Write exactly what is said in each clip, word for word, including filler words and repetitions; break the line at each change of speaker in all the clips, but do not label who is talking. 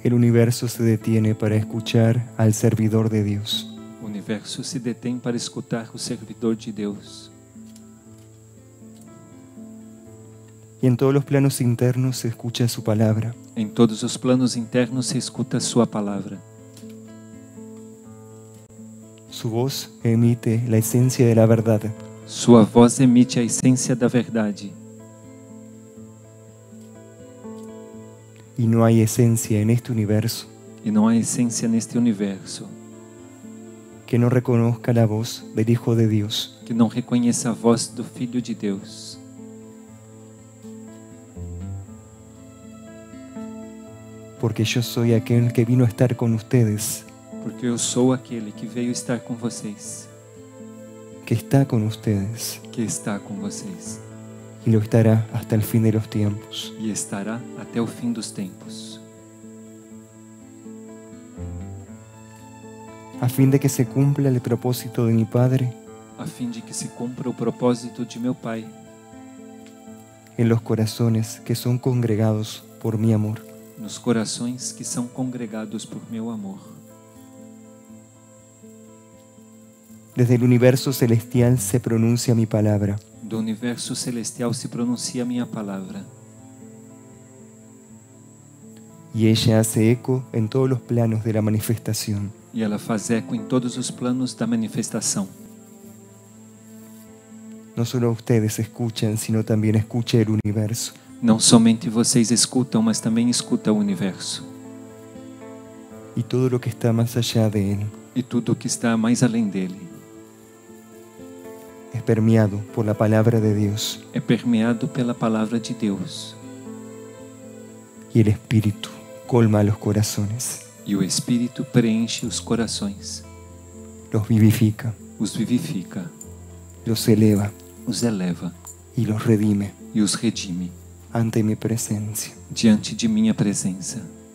El universo se detiene para escuchar al servidor de Dios.
O universo se detém para escutar o servidor de Deus.
Y en todos los planos internos se escucha su palabra.
Em todos os planos internos se escuta sua palavra.
Su voz emite la esencia de la verdad.
Sua voz emite a essência da verdade.
Y no hay esencia en este universo
E não há essência neste universo
que no reconozca la voz del Hijo de Dios.
que não reconheça a voz do Filho de Deus.
Porque yo soy aquel que vino a estar con ustedes,
Porque eu sou aquele que veio estar com vocês,
que está con ustedes
que está com vocês
y lo estará hasta el fin de los tiempos.
e estará até o fim dos tempos,
A fin de que se cumpla el propósito de mi Padre
a fim de que se cumpra o propósito de meu Pai
en los corazones que son congregados por mi amor.
nos corações que são congregados por meu amor.
Desde el universo celestial se pronuncia mi palabra.
Do universo celestial se pronuncia minha palavra,
Y ella hace eco en todos los planos de la manifestación.
e ela faz eco em todos os planos da manifestação.
No solo ustedes escuchan, sino también escucha el universo.
Não somente vocês escutam, mas também escuta o universo
Y todo lo que está más allá de él
e tudo o que está mais além dele.
es permeado por la palabra de Dios.
É permeado pela palavra de Deus.
Y el Espíritu colma los corazones,
E o Espírito preenche os corações,
los vivifica,
os vivifica,
los eleva
os eleva
y los redime
e os redime
ante mi presencia.
diante de minha presença.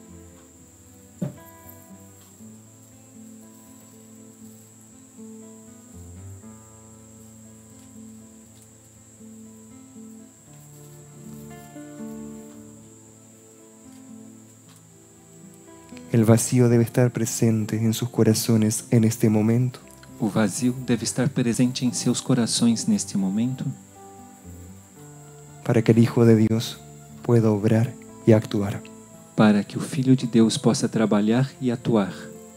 El vacío debe estar presente en sus corazones en este momento,
O vazio deve estar presente em seus corações neste momento,
para que el Hijo de Dios pueda obrar y actuar.
para que o Filho de Deus possa trabalhar e atuar,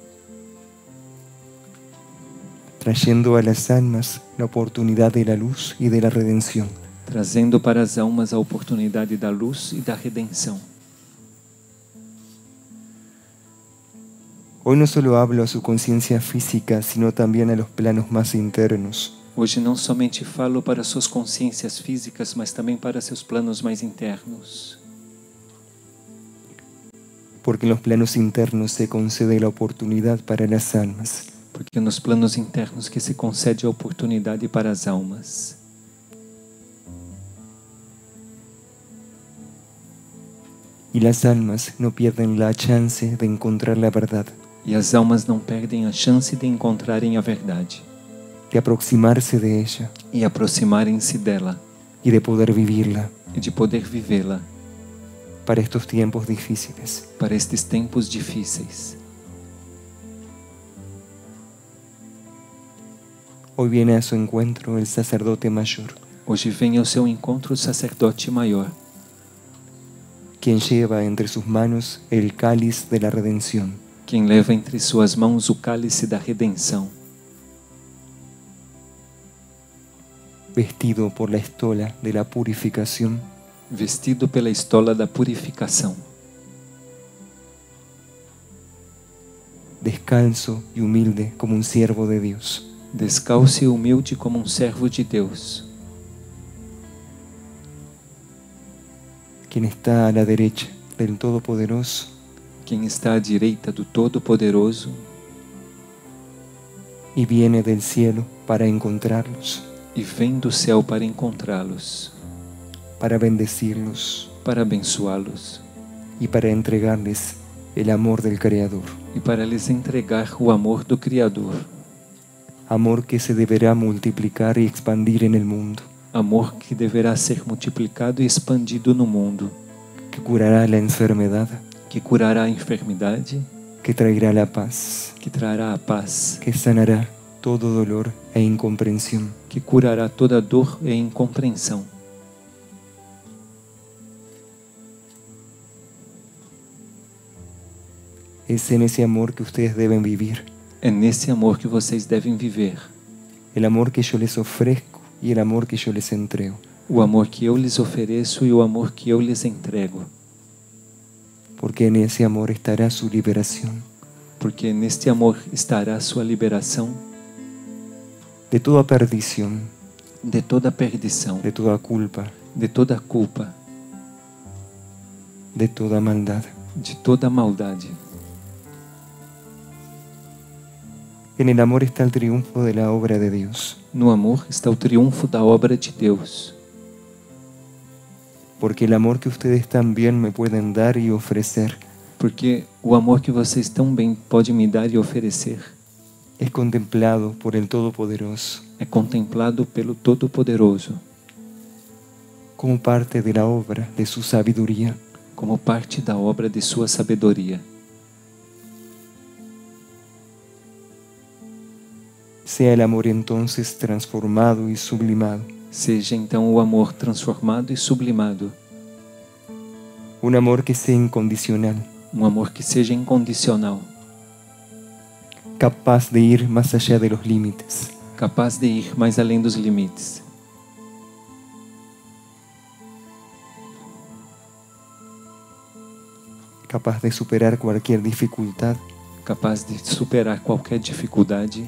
trayendo a las almas la oportunidad de la luz y de la redención.
trazendo para as almas a oportunidade da luz e da redenção.
Hoy no solo hablo a su conciencia física, sino también a los planos más internos,
Hoje não somente falo para suas consciências físicas, mas também para seus planos mais internos,
porque en los planos internos se concede la oportunidad para las almas.
porque nos planos internos que se concede a oportunidade para as almas.
Y las almas no pierden la chance de encontrar la verdad,
E as almas não perdem a chance de encontrarem a verdade
de aproximarse de ella
e aproximarem-se dela
y de poder vivirla
e de poder vivê-la
para estos tiempos difíciles.
para estes tempos difíceis.
Hoy viene a su encuentro el sacerdote mayor,
Hoje vem ao seu encontro o sacerdote maior,
quien lleva entre sus manos el cáliz de la redención,
quem leva entre suas mãos o cálice da redenção,
vestido por la estola de la purificación,
vestido pela estola da purificação,
descalzo y humilde como un siervo de Dios.
descalço e humilde como um servo de Deus,
Quien está a la derecha del Todopoderoso
quem está à direita do Todo-Poderoso
y viene del cielo para encontrarlos,
e vem do céu para encontrá-los,
para bendecirlos
para abençoá-los
y para entregarles el amor del Creador.
e para lhes entregar o amor do Criador,
Amor que se deberá multiplicar y expandir en el mundo,
amor que deverá ser multiplicado e expandido no mundo,
que curará la enfermedad,
que curará a enfermidade,
que traerá la paz,
que trará a paz,
que sanará todo dolor e incomprensión.
que curará toda dor e incompreensão.
Es en ese amor que ustedes deben vivir,
É nesse amor que vocês devem viver.
el amor que yo les ofrezco y el amor que yo les entrego.
O amor que eu lhes ofereço e o amor que eu lhes entrego.
Porque en ese amor estará su liberación
Porque neste amor estará sua liberação
de toda perdición,
de toda perdição,
de toda culpa,
de toda culpa,
de toda maldad.
de toda maldade.
En el amor está el triunfo de la obra de Dios,
No amor está o triunfo da obra de Deus.
porque el amor que ustedes también me pueden dar y ofrecer
Porque o amor que vocês tão bem podem me dar e oferecer
es contemplado por el Todopoderoso
é contemplado pelo Todo-Poderoso
como parte de la obra de su sabiduría.
como parte da obra de sua sabedoria.
Sea el amor entonces transformado y sublimado,
Seja então o amor transformado e sublimado,
un amor que sea incondicional,
um amor que seja incondicional,
capaz de ir más allá de los límites,
capaz de ir mais além dos limites,
capaz de superar cualquier dificultad
capaz de superar qualquer dificuldade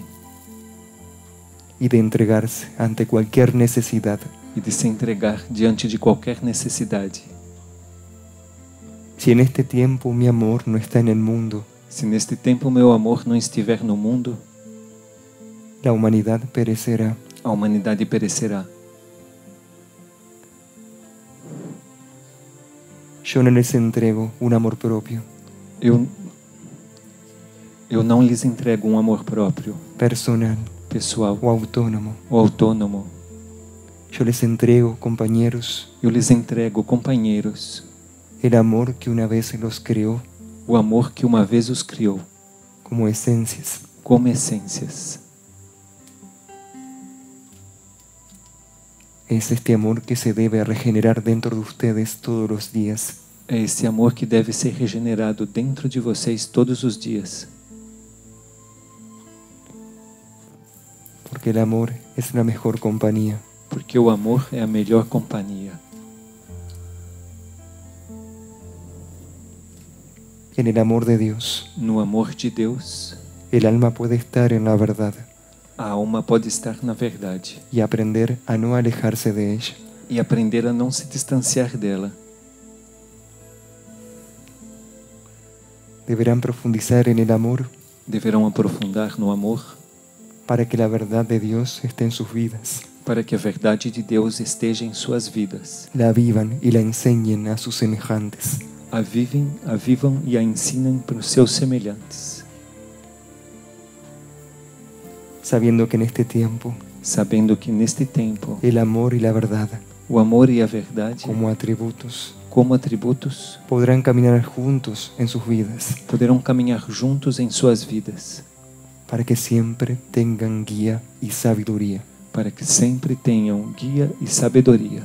y de entregarse ante cualquier necesidad,
e de se entregar diante de qualquer necessidade.
Si en este tiempo mi amor no está en el mundo,
Se neste tempo meu amor não estiver no mundo,
la humanidad perecerá.
a humanidade perecerá.
Yo no les entrego un amor propio,
Eu, eu não lhes entrego um amor próprio,
personal
pessoal
o autónomo.
ou autônomo.
Yo les entrego, compañeros,
Eu lhes entrego, companheiros,
el amor que una vez los creó
o amor que uma vez os criou,
como esencias.
como essências.
Es este amor que se debe regenerar dentro de ustedes todos los días.
É esse amor que deve ser regenerado dentro de vocês todos os dias.
Porque el amor es la mejor compañía.
Porque o amor é a melhor companhia.
En el amor de Dios,
No amor de Deus,
el alma puede estar en la verdad
a alma pode estar na verdade
y aprender a no alejarse de ella.
e aprender a não se distanciar dela.
Deberán profundizar en el amor
Deverão aprofundar no amor
para que la verdad de Dios esté en sus vidas,
para que a verdade de Deus esteja em suas vidas.
la vivan y la enseñen a sus semejantes.
A vivem, a vivam e a ensinem para os seus semelhantes,
Sabiendo que en este tiempo
sabendo que neste tempo
el amor y la verdad
o amor e a verdade,
como atributos
como atributos,
podrán caminar juntos en sus vidas
poderão caminhar juntos em suas vidas,
para que siempre tengan guía y sabiduría.
para que sempre tenham guia e sabedoria.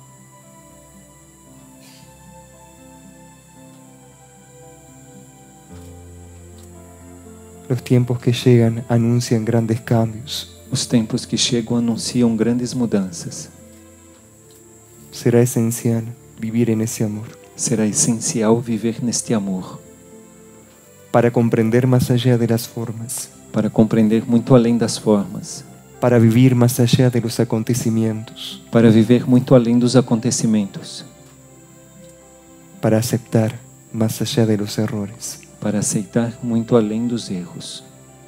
Los tiempos que llegan anuncian grandes cambios.
Os tempos que chegam anunciam grandes mudanças.
Será esencial vivir en ese amor
Será essencial viver neste amor,
para comprender más allá de las formas,
para compreender muito além das formas,
para vivir más allá de los acontecimientos,
para viver muito além dos acontecimentos,
para aceptar más allá de los errores.
para aceitar muito além dos erros.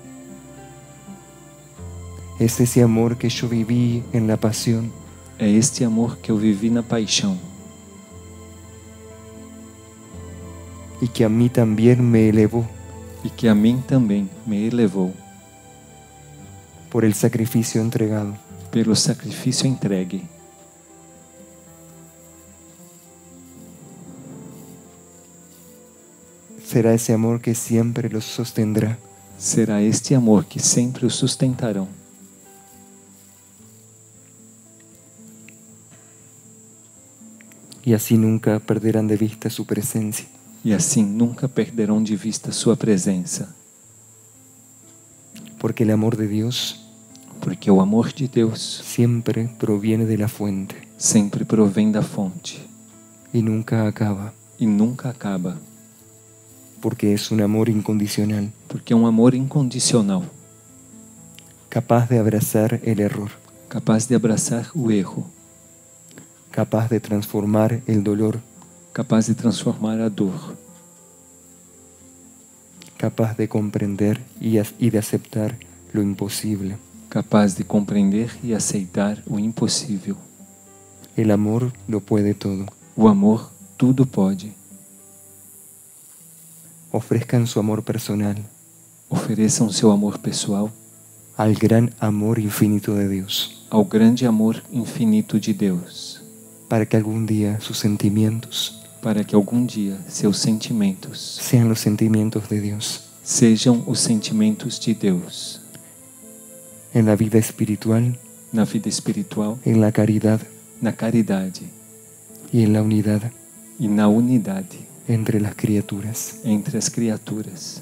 Es ese amor que yo viví en la pasión
É este amor que eu vivi na paixão
y que a mí también me elevó
e que a mim também me elevou
por el sacrificio entregado.
pelo sacrifício entregue.
Será ese amor que siempre los sostendrá.
Será este amor que sempre os sustentarão.
Y así nunca perderán de vista su presencia.
E assim nunca perderão de vista sua presença.
Porque el amor de Dios
Porque o amor de Deus
siempre proviene de la fuente
sempre provém da fonte
y nunca acaba.
e nunca acaba.
Porque es un amor incondicional,
Porque é um amor incondicional,
capaz de abrazar el error,
capaz de abraçar o erro,
capaz de transformar el dolor,
capaz de transformar a dor,
capaz de comprender y, as- y de aceptar lo imposible.
capaz de compreender e aceitar o impossível.
El amor lo puede todo.
O amor tudo pode.
Ofrezcan su amor personal
Ofereçam seu amor pessoal
al gran amor infinito de Dios,
ao grande amor infinito de Deus,
para que algún día sus sentimientos
para que algum dia seus sentimentos
sean los sentimientos de Dios.
sejam os sentimentos de Deus,
En la vida espiritual,
na vida espiritual,
en la caridad
na caridade
y en la unidad
e na unidade
entre las criaturas.
entre as criaturas.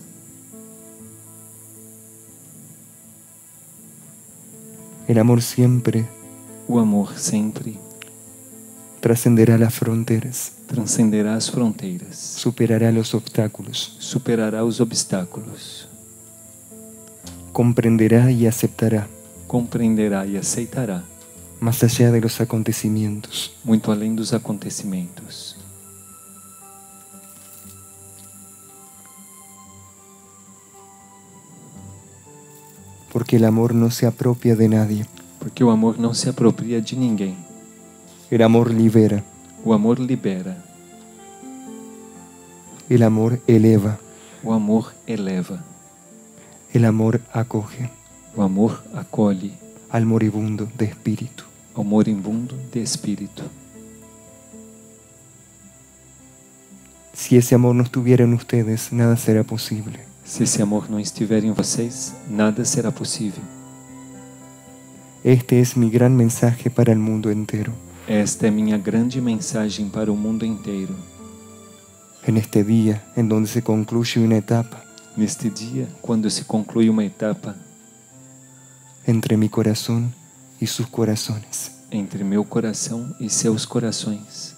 El amor siempre
O amor sempre
trascenderá las fronteras,
transcenderá as fronteiras,
superará los obstáculos,
superará os obstáculos,
comprenderá y aceptará,
compreenderá e aceitará,
más allá de los acontecimientos.
muito além dos acontecimentos.
Porque el amor no se apropia de nadie.
Porque o amor não se apropria de ninguém.
El amor libera.
O amor libera.
El amor eleva.
O amor eleva.
El amor acoge
O amor acolhe
al moribundo de espíritu.
ao moribundo de espírito.
Si ese amor no estuviera en ustedes, nada será posible.
Se esse amor não estiver em vocês, nada será possível.
Este es mi gran mensaje para el mundo entero.
Esta é minha grande mensagem para o mundo inteiro.
En este día en donde se concluye una etapa
Neste dia, quando se conclui uma etapa
entre mi corazón y sus corazones.
entre meu coração e seus corações.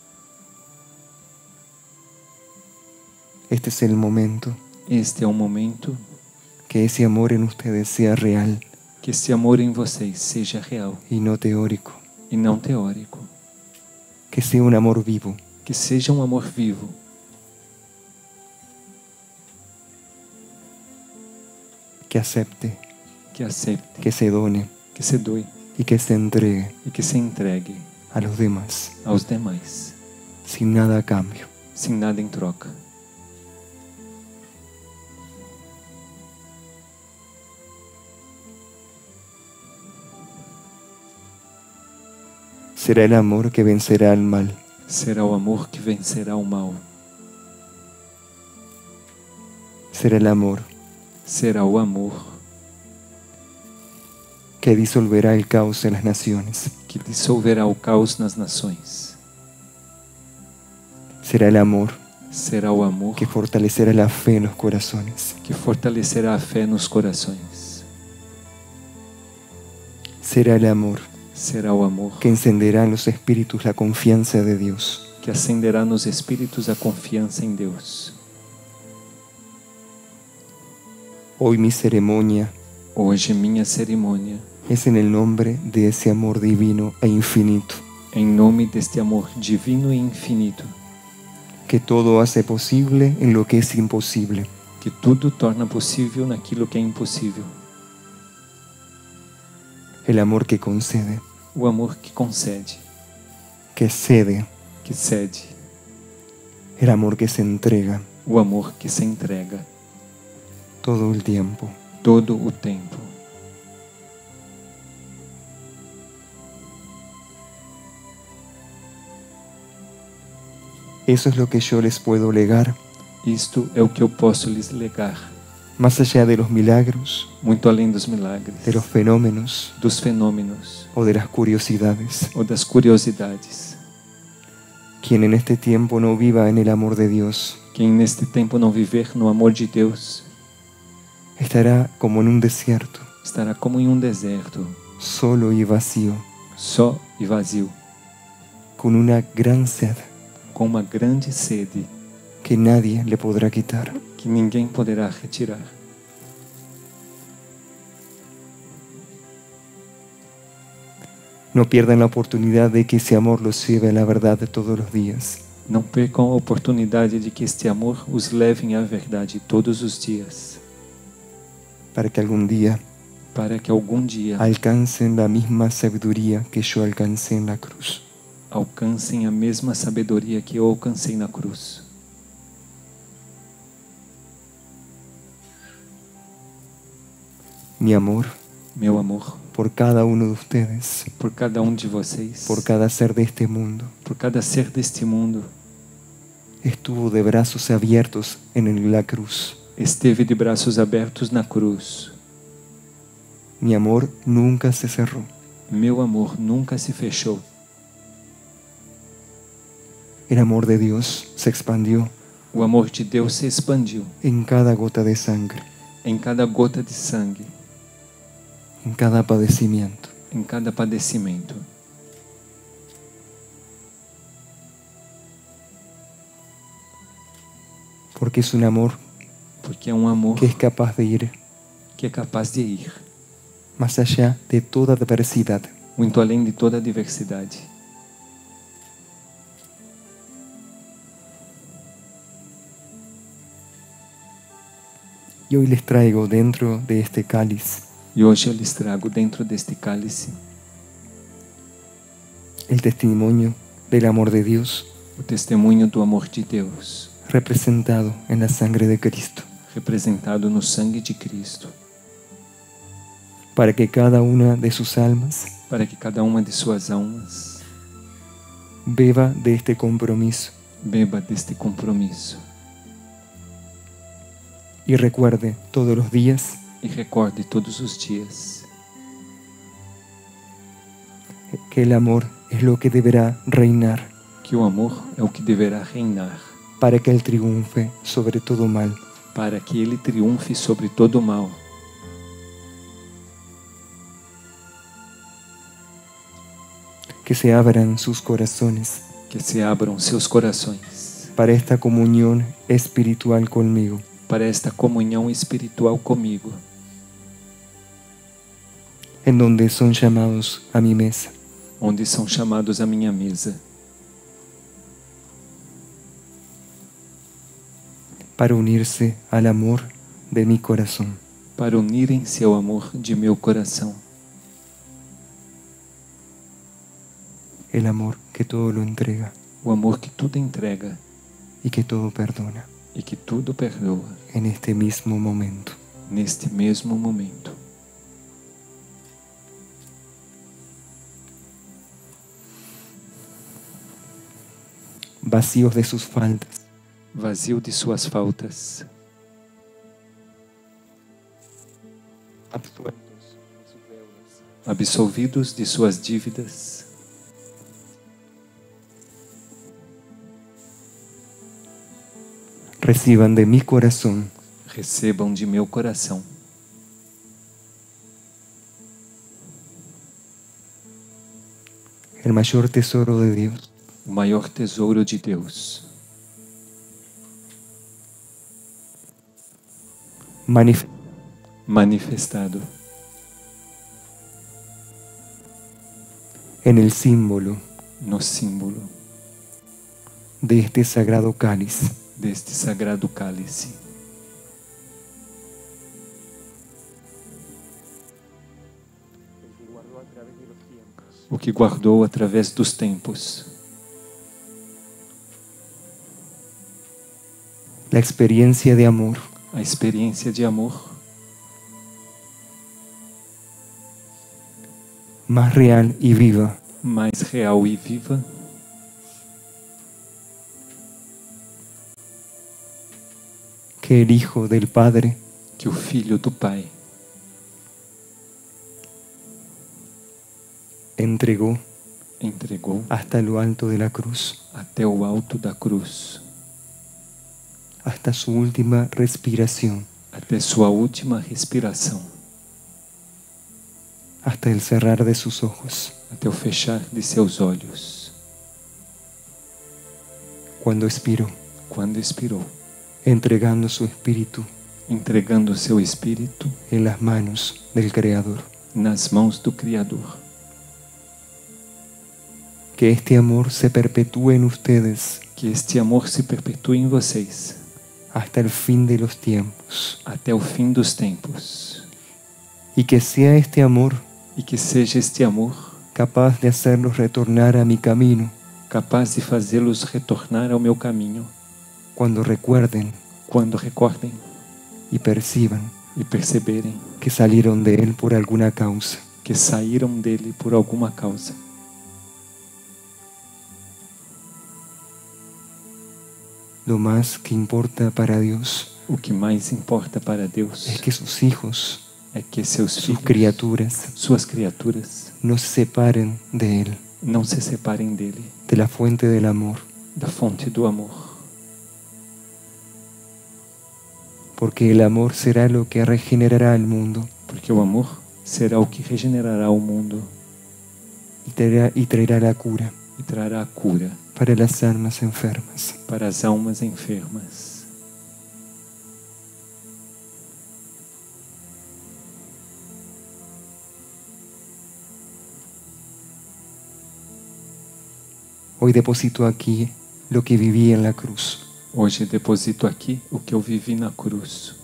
Este es el momento
Este é o momento
que ese amor en ustedes sea real
que esse amor em vocês seja real
y no teórico.
e não teórico.
Que sea un amor vivo,
Que seja um amor vivo,
que acepte,
que aceite,
que se done
que se doe
y que se entregue
e que se entregue
a los demás
aos demais,
sin nada a cambio.
sem nada em troca.
Será el amor que vencerá al mal.
Será o amor que vencerá o mal.
Será el amor
Será o amor
que disolverá el caos en las naciones.
que dissolverá o caos nas nações.
Será el amor
Será o amor
que fortalecerá la fe en los corazones.
que fortalecerá a fé nos corações.
Será el amor
Será o amor
que encenderá en los espíritus la confianza de Dios.
que acenderá nos espíritos a confiança em Deus.
Hoy mi ceremonia
Hoje minha cerimônia,
es en el nombre de ese amor divino e infinito,
em nome deste amor divino e infinito,
que todo hace posible en lo que es imposible.
que tudo torna possível naquilo que é impossível.
El amor que concede,
O amor que concede,
que cede,
que cede.
el amor que se entrega
O amor que se entrega
todo el tiempo.
todo o tempo.
Eso es lo que yo les puedo legar
Isto é o que eu posso lhes legar,
más allá de los milagros,
muito além dos milagres,
de los fenómenos
dos fenômenos
o de las curiosidades.
ou das curiosidades.
Quien en este tiempo no viva en el amor de Dios,
Quem neste tempo não viver no amor de Deus,
estará como en un desierto,
estará como em um deserto,
solo y vacío,
só e vazio,
con una gran sed
com uma grande sede
que nadie le podrá quitar.
que ninguém poderá retirar.
No pierdan la oportunidad de que ese amor los lleve a la verdad de todos los días.
Não percam a oportunidade de que este amor os leve à verdade todos os dias,
Para que algún día
para que algum dia
alcancen la misma sabiduría que yo alcancé en la cruz.
alcancem a mesma sabedoria que eu alcancei na cruz.
Mi amor
Meu amor,
por cada uno de ustedes,
por cada um de vocês,
por cada ser de este mundo,
por cada ser deste mundo,
estuvo de brazos abiertos en la cruz.
esteve de braços abertos na cruz.
Mi amor nunca se cerró.
Meu amor nunca se fechou.
El amor de Dios se expandió
O amor de Deus se expandiu
en cada gota de sangre,
em cada gota de sangue,
en cada padecimiento.
em cada padecimento.
Porque es un amor
Porque é um amor
que es capaz de ir
que é capaz de ir
más allá de toda adversidad.
muito além de toda a diversidade.
Y hoy les traigo dentro de este cáliz
E hoje eu lhes trago dentro deste cálice
el testimonio del amor de Dios
o testemunho do amor de Deus,
representado en la sangre de Cristo,
representado no sangue de Cristo,
para que cada una de sus almas
para que cada uma de suas almas
beba de este compromiso
beba deste compromisso
y recuerde todos los días
e recorde todos os dias
que el amor es lo que deberá reinar
que o amor é o que deverá reinar,
para que Él triunfe sobre todo mal.
para que ele triunfe sobre todo o mal.
Que se abran sus corazones
Que se abram seus corações
para esta comunión espiritual conmigo,
para esta comunhão espiritual comigo,
en donde son llamados a mi mesa,
onde são chamados à minha mesa,
para unirse al amor de mi corazón.
para unirem-se ao amor de meu coração,
El amor que todo lo entrega
o amor que tudo entrega
y que todo perdona
e que tudo perdoa
en este mismo momento.
neste mesmo momento.
Vacíos de sus faltas,
Vazio de suas faltas,
absueltos de sus deudas,
absolvidos de suas dívidas,
reciban de mi corazón
recebam de meu coração
el mayor tesoro de Dios,
o maior tesouro de Deus,
manif-
manifestado
en el símbolo
no símbolo
de este sagrado cáliz,
deste sagrado cálice, o que guardou através dos tempos,
la experiencia de amor
a experiência de amor
más real y viva
mais real e viva
que el Hijo del Padre
que o Filho do Pai
entregó
entregou
hasta lo alto de la cruz,
até o alto da cruz,
hasta su última respiración,
até sua última respiração,
hasta el cerrar de sus ojos,
até o fechar de seus olhos,
cuando expiró,
quando expirou,
entregando su espíritu
entregando seu espírito
en las manos del Creador.
nas mãos do Criador.
Que este amor se perpetúe en ustedes
Que este amor se perpetue em vocês
hasta el fin de los tiempos,
até o fim dos tempos,
y que sea este amor
e que seja este amor
capaz de hacerlos retornar a mi camino
capaz de fazê-los retornar ao meu caminho,
cuando recuerden
quando recordem
y perciban
e perceberem
que salieron de él por alguna causa.
que saíram dele por alguma causa.
Lo más que importa para Dios
O que mais importa para Deus
es que sus hijos,
é que seus
sus
filhos,
criaturas,
suas criaturas,
no se separen de él,
não se separem dele,
de la fuente del amor,
da fonte do amor,
porque el amor será lo que regenerará el mundo
porque o amor será o que regenerará o mundo
y traerá, y traerá la cura
e trará a cura
para las almas enfermas.
para as almas enfermas.
Hoy deposito aquí lo que viví en la cruz.
Hoje deposito aqui o que eu vivi na cruz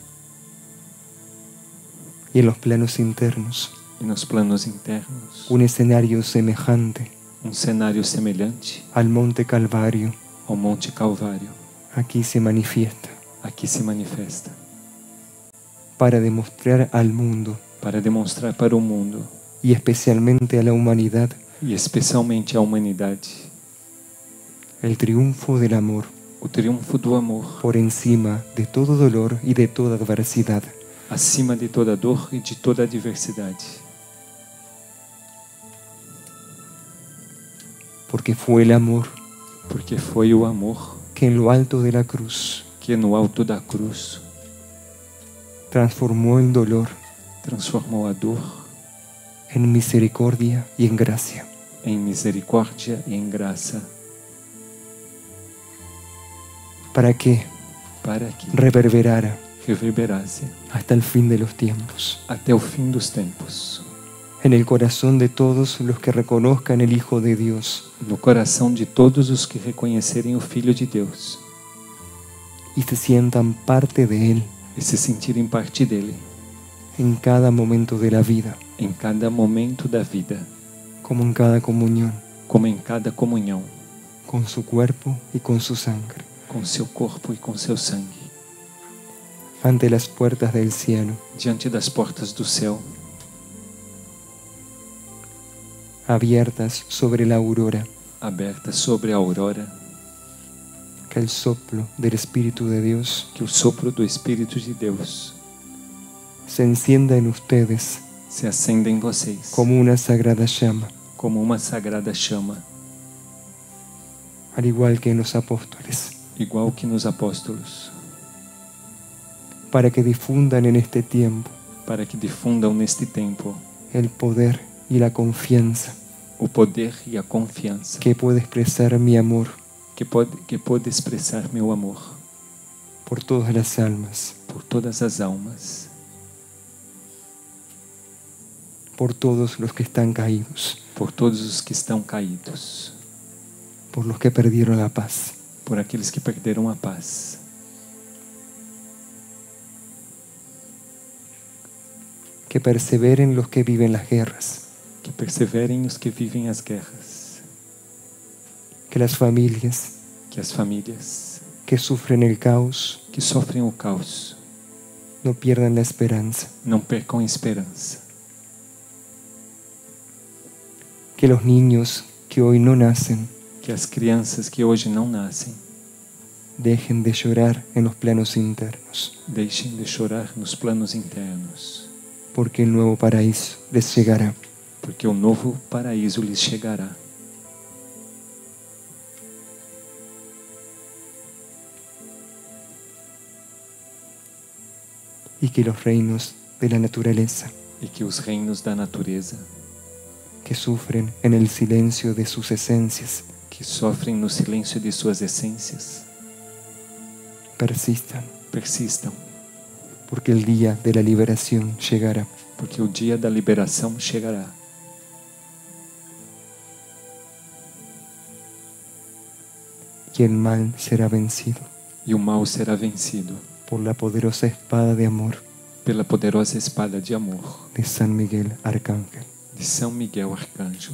Y en los planos internos,
e nos planos internos,
un escenario semejante
um cenário semelhante
al Monte Calvario
ao Monte Calvário
aquí se manifiesta
aqui se manifesta
para demostrar al mundo
para demonstrar para o mundo
y especialmente a la humanidad
e especialmente à humanidade
el triunfo del amor
o triunfo do amor
por encima de todo dolor y de toda adversidad.
acima de toda dor e de toda adversidade,
Porque fue el amor
porque foi o amor
que en lo alto de la cruz
que no alto da cruz
transformó el dolor
transformou a dor
en misericordia y en gracia.
em misericórdia e em graça,
Para que
para que
reverberara
reverberasse
hasta el fin de los tiempos
até o fim dos tempos
en el corazón de todos los que reconozcan el Hijo de Dios
no coração de todos os que reconhecerem o Filho de Deus
y se sientan parte de Él
e se sentirem parte dele
en cada momento de la vida,
em cada momento da vida,
como en cada comunión,
como em cada comunhão,
con su cuerpo y con su sangre,
com seu corpo e com seu sangue,
ante las puertas del cielo,
diante das portas do céu,
abiertas sobre la aurora,
abertas sobre a aurora,
que el soplo del Espíritu de Dios
que o sopro do Espírito de Deus
se encienda en ustedes
se acenda em vocês
como una sagrada llama,
como uma sagrada chama,
al igual que en los apóstoles,
igual que nos apóstolos,
para que difundan en este tiempo
para que difundam neste tempo
el poder y la confianza
o poder e a confiança
que puede expresar mi amor
que pode, que pode expressar meu amor
por todas las almas,
por todas as almas,
por todos los que están caídos,
por todos os que estão caídos,
por los que perdieron la paz,
por aqueles que perderam a paz,
que perseveren los que viven las guerras,
que perseverem os que vivem as guerras,
que las familias
que as famílias
que sufren el caos
que sofrem o caos
no pierdan la esperanza,
não percam a esperança,
que los niños que hoy no nacen
que as crianças que hoje não nascem
Dejen de llorar en los planos internos,
Deixem de chorar nos planos internos,
porque el nuevo paraíso les llegará.
porque o novo paraíso lhes chegará.
Y que los reinos de la naturaleza,
E que os reinos da natureza,
que sufren en el silencio de sus esencias,
que sofrem no silêncio de suas essências,
persistan,
persistam,
porque el día de la liberación llegará.
porque o dia da liberação chegará.
Y el mal será vencido
E o mal será vencido
por la poderosa espada de amor
pela poderosa espada de amor
de San Miguel Arcángel.
de São Miguel Arcanjo.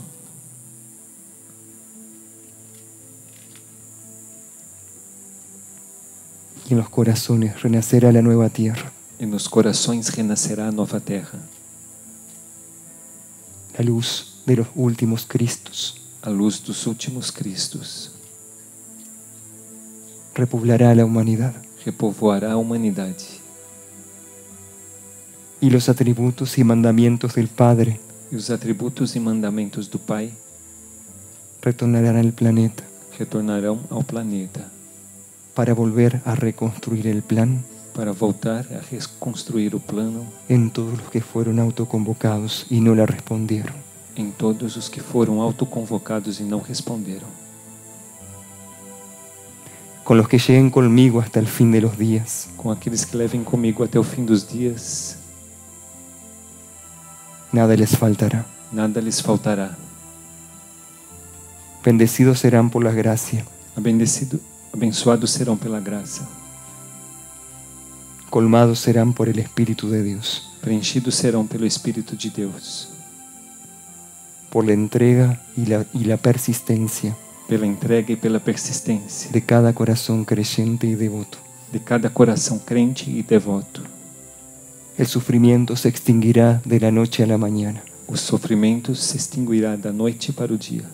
Y en los corazones renacerá la nueva tierra,
E nos corações renascerá a nova terra,
la luz de los últimos Cristos.
a luz dos últimos Cristos.
Repoblará la humanidad
Repovoará a humanidade.
y los atributos y mandamientos del Padre
E os atributos e mandamentos do Pai
retornarán al planeta
retornarão ao planeta
para volver a reconstruir el plan
para voltar a reconstruir o plano
en todos los que fueron autoconvocados y no le respondieron.
em todos os que foram autoconvocados e não responderam.
Con los que lleguen conmigo hasta el fin de los días.
Com aqueles que levem comigo até o fim dos dias,
Nada les faltará.
nada lhes faltará.
Bendecidos serán por la gracia,
Abendecido, abençoados serão pela graça.
colmados serán por el Espíritu de Dios,
Preenchidos serão pelo Espírito de Deus,
por la entrega y la, y la persistencia
pela entrega e pela persistência
de cada corazón creyente y devoto.
de cada coração crente e devoto.
El sufrimiento se extinguirá de la noche a la mañana.
O sofrimento se extinguirá da noite para o dia,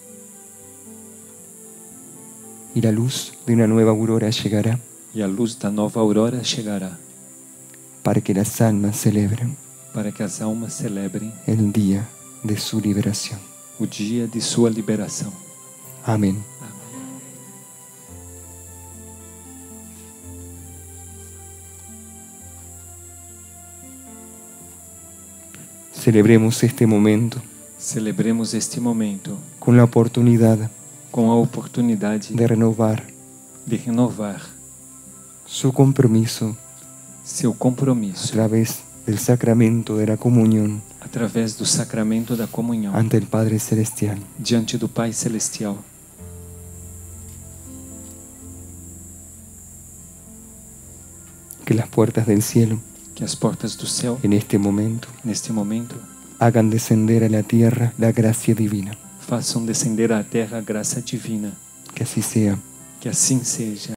Y la luz de una nueva aurora llegará
e a luz da nova aurora chegará,
para que las almas celebren
para que as almas celebrem
el día de su liberación.
o dia de sua liberação.
Amén. Celebremos este momento
Celebremos este momento
con la oportunidad
com a oportunidade
de renovar
de renovar
su compromiso
seu
a
compromisso
través del sacramento de la comunión
através do sacramento da comunhão
ante el Padre Celestial.
diante do Pai Celestial.
Que las puertas del cielo
Que as portas do céu,
en este momento
neste momento,
hagan descender a la tierra la gracia divina.
façam descender à terra a graça divina.
Que así sea.
Que assim seja.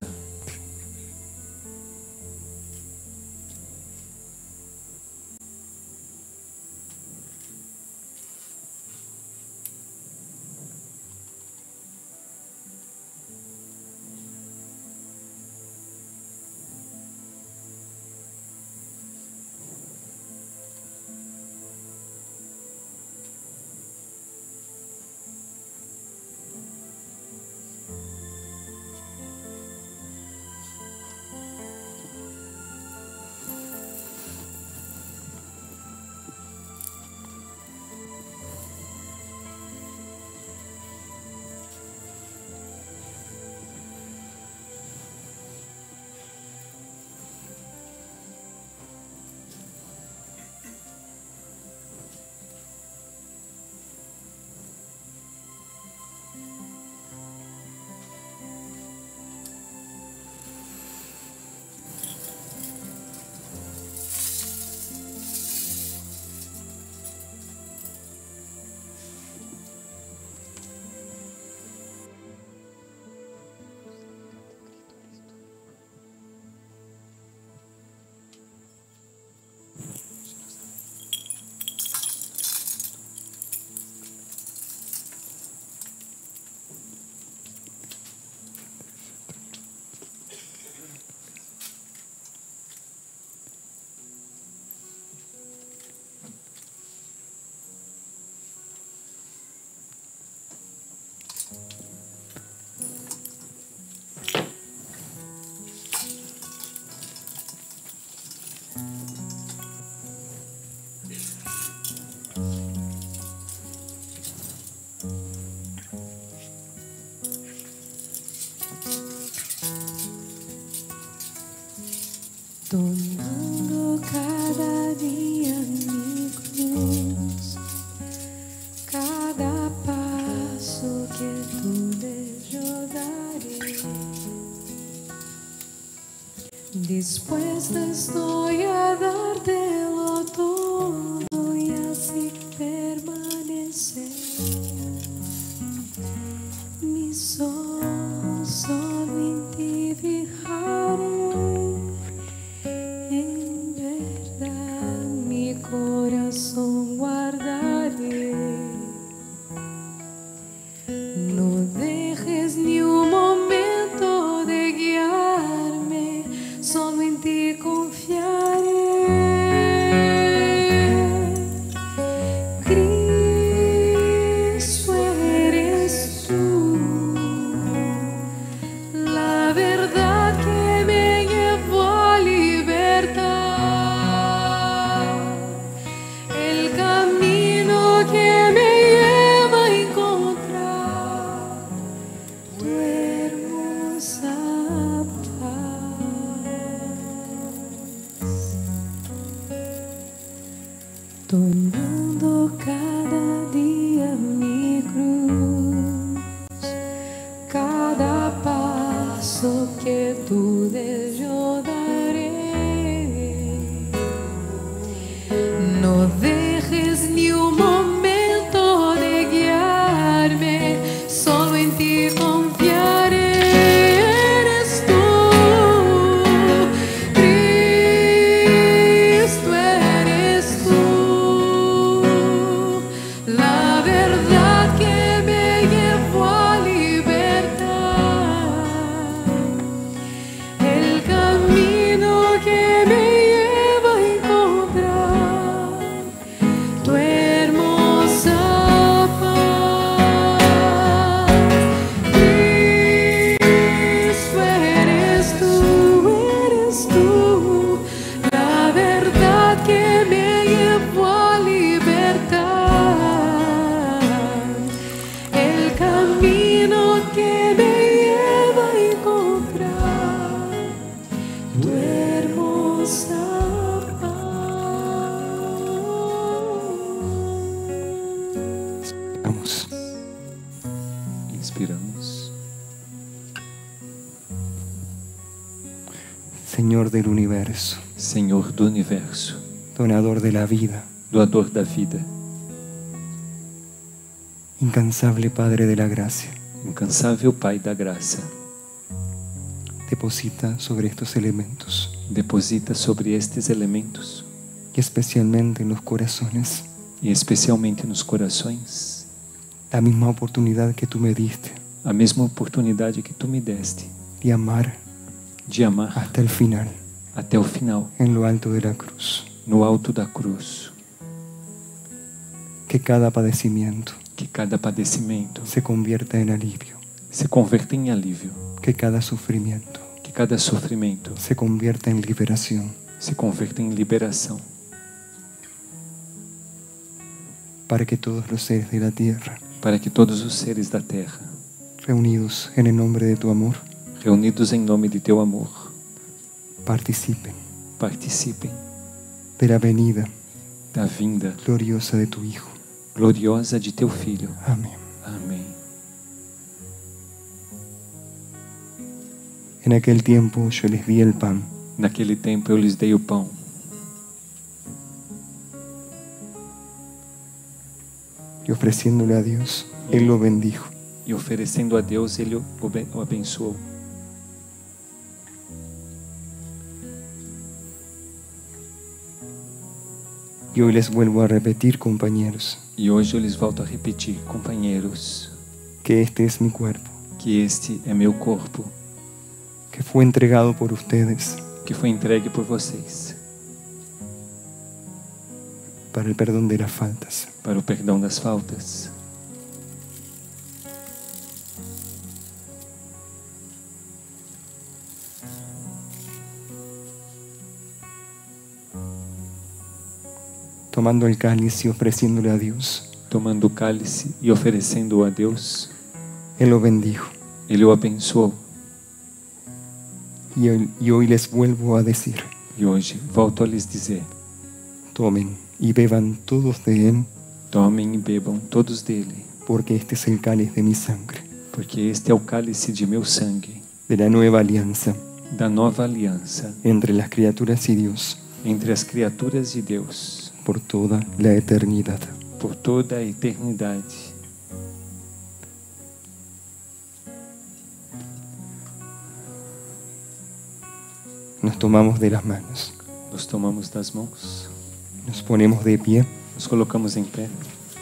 Tomando cada día mi cruz, cada paso que tú des yo daré. Dispuesta estoy a dártelo todo y así permanecer. Mis ojos solo en ti fijaré. En verdad mi corazón guardaré. No dejes ni un momento de guiarme, solo en ti confiaré. Cristo eres tú, la verdad que me llevó a libertad, el camino que me lleva a encontrar tu hermosa paz. Tomando cada día mi cruz, cada paso que tú des yo daré. No dejes ni un momento de guiarme, solo en ti confiaré. Eres tú, Cristo eres tú, la verdad que me llevó a libertad, el camino que me lleva a encontrar tu hermosa paz. Cristo eres tú, eres tú, la verdad que me llevó a libertad, el camino que me lleva a encontrar tu hermosa paz.
Vamos.
Inspiramos.
Señor del universo,
Senhor do Universo,
donador de la vida,
doador da vida,
incansable Padre de la gracia,
incansável Pai da graça,
deposita sobre estos elementos
deposita sobre estes elementos
y especialmente en los corazones
e especialmente nos corações
la misma oportunidad que tú me diste
a mesma oportunidade que tu me deste
de amar
de amar
hasta el final
até o final,
en lo alto de la cruz.
no alto da cruz,
Que cada padecimiento
que cada padecimento
se convierta en alivio,
se converta em alívio,
que cada sufrimiento
que cada sofrimento
se convierta en liberación,
se converta em liberação,
para que todos los seres de la tierra,
para que todos os seres da terra,
reunidos en el nombre de tu amor,
reunidos em nome de teu amor,
participen
participem
de la venida
da vinda
gloriosa de tu Hijo.
gloriosa de teu Filho.
Amén.
Amém.
En aquel tiempo yo les di el pan
Naquele tempo eu lhes dei o pão
y ofreciéndole a Dios, Él lo bendijo
e oferecendo a Deus, Ele o abe- o abençoou.
y hoy les vuelvo a repetir, compañeros,
E hoje eu lhes volto a repetir, companheiros,
que este es mi cuerpo,
que este é meu corpo,
que fue entregado por ustedes
que foi entregue por vocês,
para el perdón de las faltas.
para o perdão das faltas.
tomando el cáliz y ofreciéndole a Dios,
tomando o cálice e oferecendo-o a Deus,
Él lo bendijo.
Ele o abençoou.
Y hoy, y hoy les vuelvo a decir,
E hoje volto a lhes dizer:
tomen y beban todos de Él,
tomem e bebam todos dele,
porque este es el cáliz de mi sangre,
porque este é o cálice de meu sangue,
de la nueva alianza
da nova aliança
entre las criaturas y Dios,
entre as criaturas e Deus,
por toda la eternidad.
por toda a eternidade.
Nos tomamos de las manos,
Nos tomamos das mãos,
nos ponemos de pie
nos colocamos em pé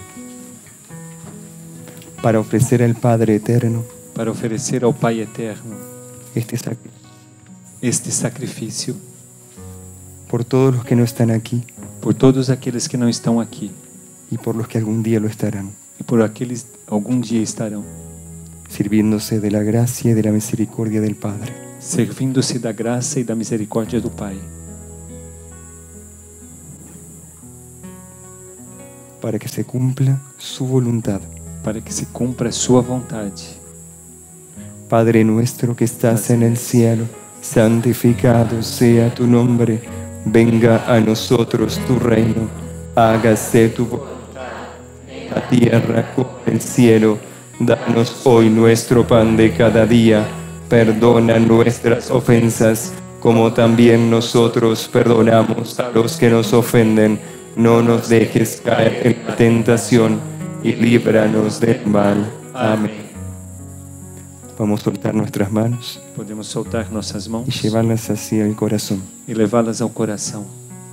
para ofrecer al Padre Eterno
para oferecer ao Pai Eterno
este sacrificio
este sacrifício
por todos los que no están aquí
por todos aqueles que não estão aqui
y por los que algún día lo estarán,
e por aqueles algum dia estarão,
sirviéndose de la gracia y de la misericordia del Padre,
servindo-se da graça e da misericórdia do Pai,
para que se cumpla su voluntad.
para que se cumpra a sua vontade.
Padre nuestro que estás en el cielo, santificado sea tu nombre, venga a nosotros tu reino, hágase tu voluntad en la tierra como en el cielo. Danos hoy nuestro pan de cada día, perdona nuestras ofensas, como también nosotros perdonamos a los que nos ofenden. No nos dejes caer en la tentación y líbranos del mal. Amén. Vamos a soltar nuestras manos
Podemos soltar nossas
y
mãos
llevarlas hacia el corazón.
e levá-las ao coração.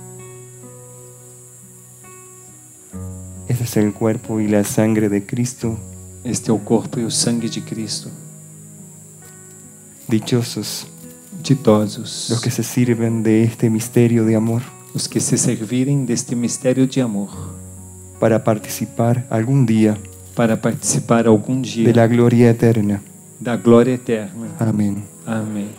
Este es el cuerpo y la sangre de Cristo.
Este é o corpo e o sangue de Cristo.
Dichosos
Ditosos
los que se sirven de este misterio de amor
os que se servirem deste mistério de amor,
para participar algún día
para participar algum dia
de la gloria eterna.
da glória eterna.
Amén.
Amém.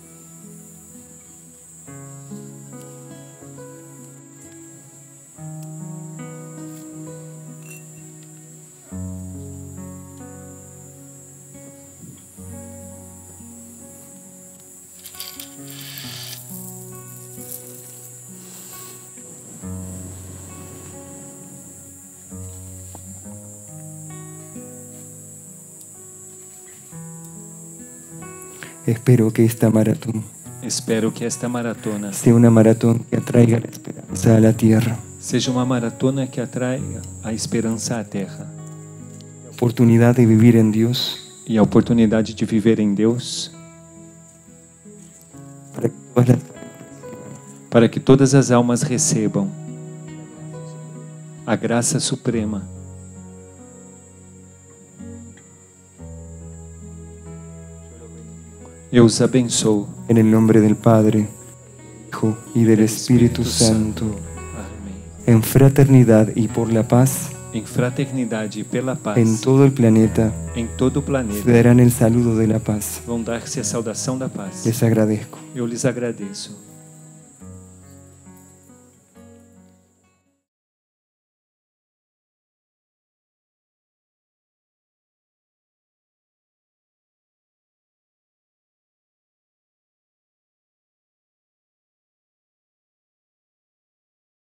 Espero que esta maratón
Espero que esta maratona
sea una maratón que atraiga la esperanza a la tierra,
seja uma maratona que atraia a esperança à terra
la oportunidad de vivir en Dios,
e a oportunidade de viver em Deus,
para que todas las
para que todas as almas recebam a graça suprema. Eu os abençoo
en el nombre del Padre, Hijo y del Espíritu Santo,
Amém.
en fraternidad y por la paz,
Em fraternidade e pela paz,
en todo el planeta,
em todo o
se
planeta,
darán el saludo de la paz.
vão dar-se a saudação da paz.
Les agradezco.
Eu lhes agradeço.